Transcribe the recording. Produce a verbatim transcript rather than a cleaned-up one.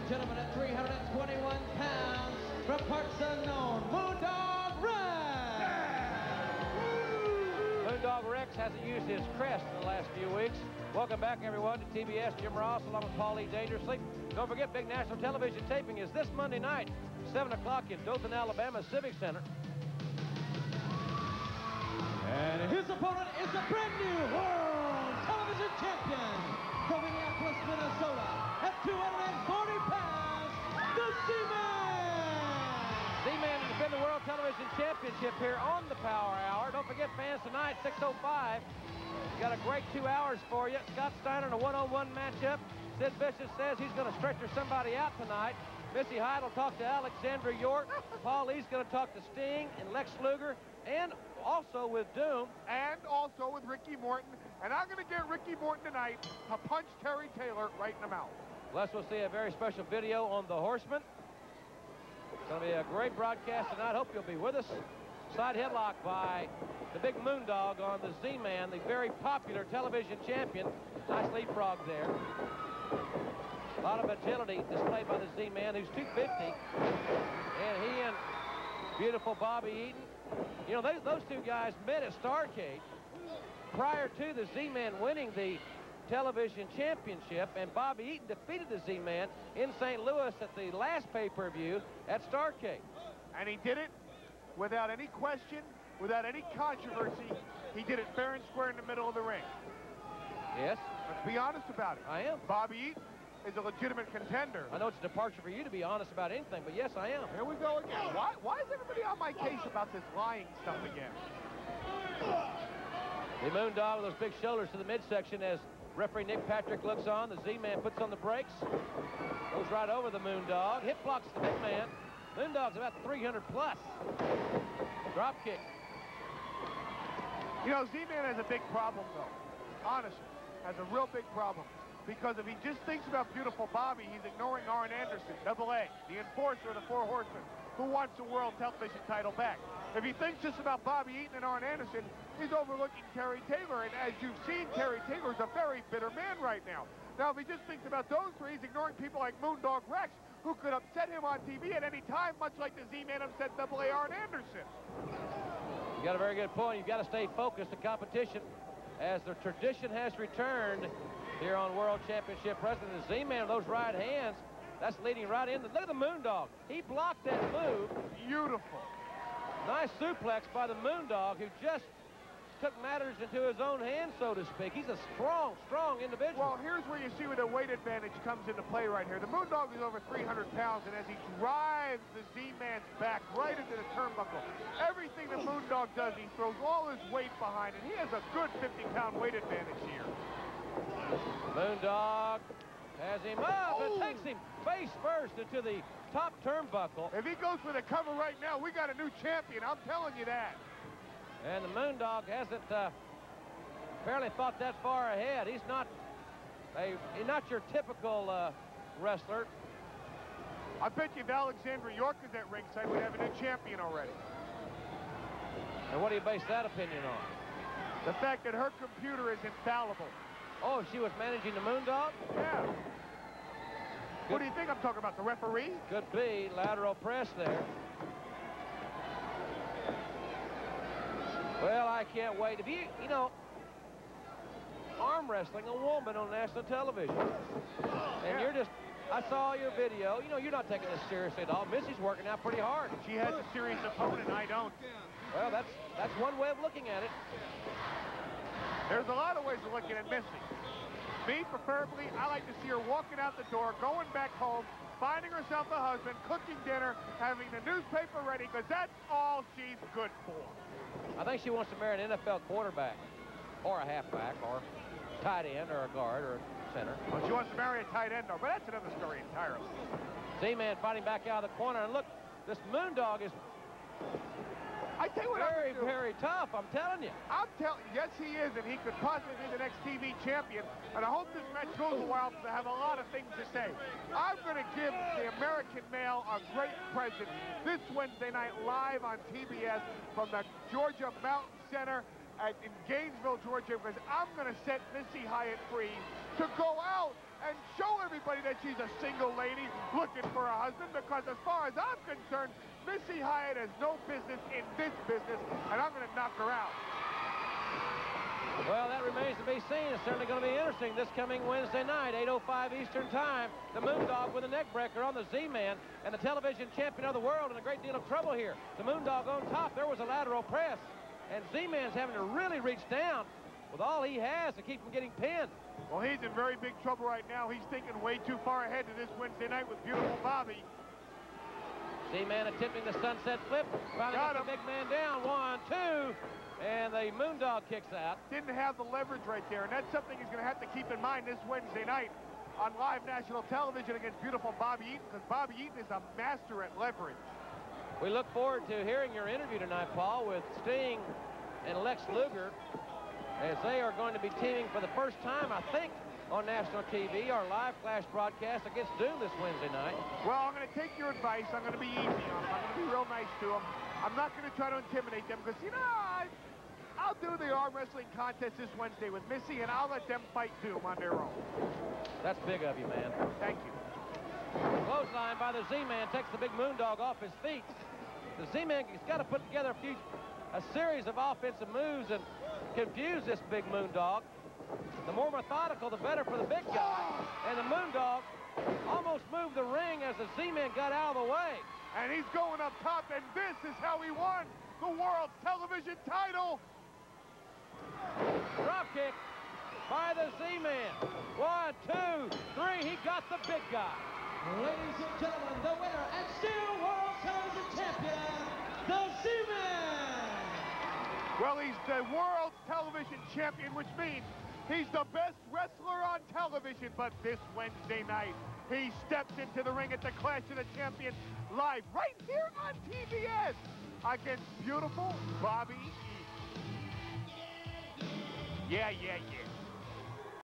gentlemen, at three hundred twenty-one pounds, from parts unknown, Moondog Rex! Moondog Rex hasn't used his crest in the last few weeks. Welcome back, everyone, to T B S. Jim Ross, along with Paul E. Dangerously. Don't forget, big national television taping is this Monday night, seven o'clock in Dothan, Alabama Civic Center. And his opponent is the brand new world television champion from Minneapolis, Minnesota, at two hundred forty pounds, the Z-Man! Z-Man to defend the World Television Championship here on the Power Hour. Don't forget, fans, tonight, six oh five. Got a great two hours for you. Scott Steiner in a one-on-one matchup. Sid Vicious says he's going to stretcher somebody out tonight. Missy Hyde will talk to Alexandra York. Paul Lee's going to talk to Sting and Lex Luger, and also with Doom. And also with Ricky Morton. And I'm going to get Ricky Morton tonight to punch Terry Taylor right in the mouth. Plus, we'll see a very special video on the Horsemen. It's going to be a great broadcast tonight. Hope you'll be with us. Side headlock by the big Moondog on the Z-Man, the very popular television champion. Nice leapfrog there. A lot of agility displayed by the Z-Man, who's two fifty. And he and beautiful Bobby Eaton. You know, they, those two guys met at Starrcade prior to the Z-Man winning the television championship, and Bobby Eaton defeated the Z-Man in Saint Louis at the last pay-per-view at Starrcade. And he did it without any question, without any controversy. He did it fair and square in the middle of the ring. Yes. Let's be honest about it. I am. Bobby Eaton is a legitimate contender. I know it's a departure for you to be honest about anything, but yes, I am. Here we go again. Why, why is everybody on my case about this lying stuff again? The Moondog with those big shoulders to the midsection as referee Nick Patrick looks on. The Z-Man puts on the brakes. Goes right over the Moondog. Hip blocks the big man. Moondog's about three hundred plus. Drop kick. You know, Z-Man has a big problem, though. Honestly, has a real big problem. Because if he just thinks about beautiful Bobby, he's ignoring Arn Anderson, Double A, the enforcer of the Four Horsemen, who wants the world television title back. If he thinks just about Bobby Eaton and Arn Anderson, he's overlooking Terry Taylor. And as you've seen, Terry Taylor's a very bitter man right now. Now, if he just thinks about those three, he's ignoring people like Moondog Rex, who could upset him on T V at any time, much like the Z-Man upset Double A Arn Anderson. You got a very good point. You've got to stay focused. The competition, as the tradition has returned here on World Championship Wrestling. The Z-Man with those right hands, that's leading right in. Look at the Moondog. He blocked that move. Beautiful. Nice suplex by the Moondog, who just took matters into his own hands, so to speak. He's a strong, strong individual. Well, here's where you see where the weight advantage comes into play right here. The Moondog is over three hundred pounds, and as he drives the Z-Man's back right into the turnbuckle, everything the Moondog does, he throws all his weight behind it. He has a good fifty pound weight advantage here. Moondog has him up Oh. and takes him face first into the top turnbuckle. If he goes for the cover right now, we got a new champion. I'm telling you that. And the Moondog hasn't uh, barely thought that far ahead. He's not a he's not your typical uh, wrestler. I bet you if Alexandra York is at ringside, we'd have a new champion already. And what do you base that opinion on? The fact that her computer is infallible. Oh, she was managing the Moondog? Yeah. Good. What do you think I'm talking about, the referee? Could be. Lateral press there. Well, I can't wait. If you, you know, arm wrestling, a woman on national television. And Yeah. you're just, I saw your video. You know, you're not taking this seriously at all. Missy's working out pretty hard. She has a serious opponent, I don't. Well, that's that's one way of looking at it. There's a lot of ways of looking at Missy. Me, preferably, I like to see her walking out the door, going back home, finding herself a husband, cooking dinner, having the newspaper ready, because that's all she's good for. I think she wants to marry an N F L quarterback, or a halfback, or tight end, or a guard, or a center. Well, she wants to marry a tight end, though, but that's another story entirely. Z-Man fighting back out of the corner, and look, this Moondog is I tell you what very, I'm gonna do. very tough, I'm telling you. I'm telling yes, he is, and he could possibly be the next T V champion. And I hope this match goes a while because I have a lot of things to say. I'm going to give the American male a great present this Wednesday night live on T B S from the Georgia Mountain Center. at, in Gainesville, Georgia, because I'm going to set Missy Hyatt free to go out and show everybody that she's a single lady looking for a husband, because as far as I'm concerned, Missy Hyatt has no business in this business, and I'm going to knock her out. Well, that remains to be seen. It's certainly going to be interesting this coming Wednesday night, eight oh five Eastern Time. The Moondog with a neck breaker on the Z-Man, and the television champion of the world in a great deal of trouble here. The Moondog on top. There was a lateral press, and Z-Man's having to really reach down with all he has to keep from getting pinned. Well, he's in very big trouble right now. He's thinking way too far ahead to this Wednesday night with beautiful Bobby. Z-Man attempting the sunset flip. Finally got, got the big man down. One, two. And the Moondog kicks out. Didn't have the leverage right there, and that's something he's going to have to keep in mind this Wednesday night on live national television against beautiful Bobby Eaton, because Bobby Eaton is a master at leverage. We look forward to hearing your interview tonight, Paul, with Sting and Lex Luger, as they are going to be teaming for the first time, I think, on national T V, our live flash broadcast against Doom this Wednesday night. Well, I'm going to take your advice. I'm going to be easy on them. I'm going to be real nice to them. I'm not going to try to intimidate them, because, you know, I, I'll do the arm wrestling contest this Wednesday with Missy, and I'll let them fight Doom on their own. That's big of you, man. Thank you. Clothesline by the Z-Man takes the big Moondog off his feet. The Z-Man has got to put together a few, a series of offensive moves and confuse this big Moondog. The more methodical, the better for the big guy. And the Moondog almost moved the ring as the Z-Man got out of the way. And he's going up top, and this is how he won the world television title. Drop kick by the Z-Man. One, two, three. He got the big guy. Ladies and gentlemen, the winner and still world television champion, the Z-Man. Well, he's the world television champion, which means he's the best wrestler on television. But this Wednesday night, he steps into the ring at the Clash of the Champions live right here on T B S against beautiful Bobby Eaton. Yeah, yeah, yeah.